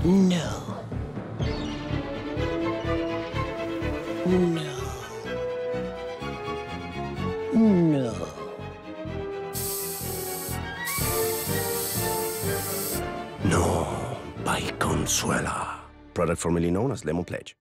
No. No. No. No, by Consuela. Product formerly known as Lemon Pledge.